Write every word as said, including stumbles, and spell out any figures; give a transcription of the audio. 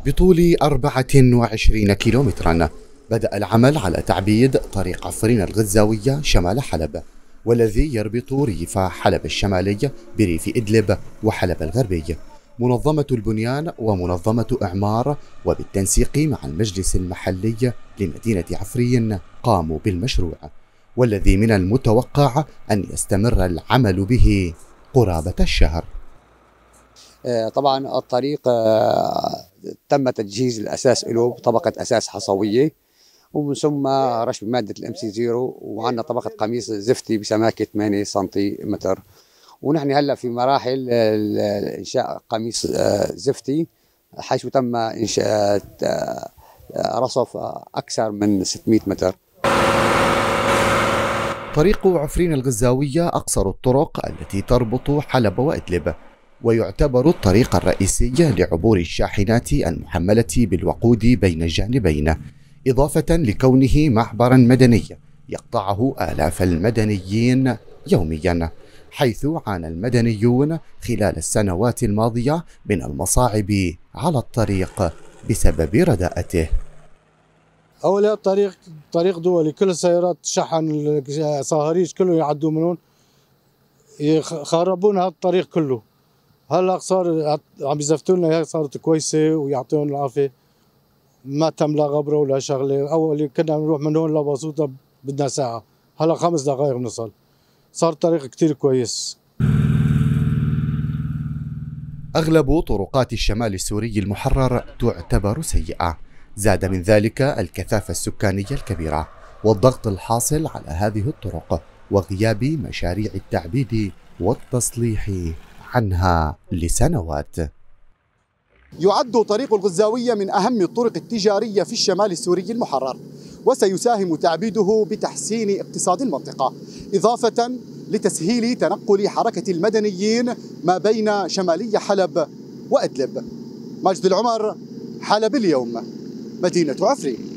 بطول أربعة وعشرين كيلومترا بدأ العمل على تعبيد طريق عفرين الغزاوية شمال حلب، والذي يربط ريف حلب الشمالي بريف إدلب وحلب الغربي. منظمة البنيان ومنظمة إعمار وبالتنسيق مع المجلس المحلي لمدينة عفرين قاموا بالمشروع، والذي من المتوقع أن يستمر العمل به قرابة الشهر. طبعا الطريق تم تجهيز الأساس له بطبقة أساس حصوية، ومن ثم رش بمادة الام سي صفر، وعندنا طبقة قميص زفتي بسماكة ثمانية سنتيمتر. ونحن هلا في مراحل انشاء قميص زفتي، حيث تم انشاء رصف اكثر من ستمئة متر. طريق عفرين الغزاوية اقصر الطرق التي تربط حلب وإدلب، ويعتبر الطريق الرئيسي لعبور الشاحنات المحملة بالوقود بين الجانبين، إضافة لكونه معبرا مدني يقطعه آلاف المدنيين يوميا، حيث عانى المدنيون خلال السنوات الماضية من المصاعب على الطريق بسبب رداءته. أولا طريق طريق دولي، كل السيارات شحن صهاريج كله يعدوا من هون، يخربون هذا الطريق كله. هلا صار عم يزفتوا لنا اياها، صارت كويسه ويعطيهم العافيه، ما تملا غبره ولا شغله. اول كنا نروح من هون لبسوطه بدنا ساعه، هلا خمس دقائق بنوصل. صار طريق كثير كويس. أغلب طرقات الشمال السوري المحرر تعتبر سيئة، زاد من ذلك الكثافة السكانية الكبيرة والضغط الحاصل على هذه الطرق وغياب مشاريع التعبيد والتصليح عنها لسنوات. يعد طريق الغزاوية من أهم الطرق التجارية في الشمال السوري المحرر، وسيساهم تعبيده بتحسين اقتصاد المنطقة، إضافة لتسهيل تنقل حركة المدنيين ما بين شمالي حلب وإدلب. ماجد العمر، حلب اليوم، مدينة عفرين.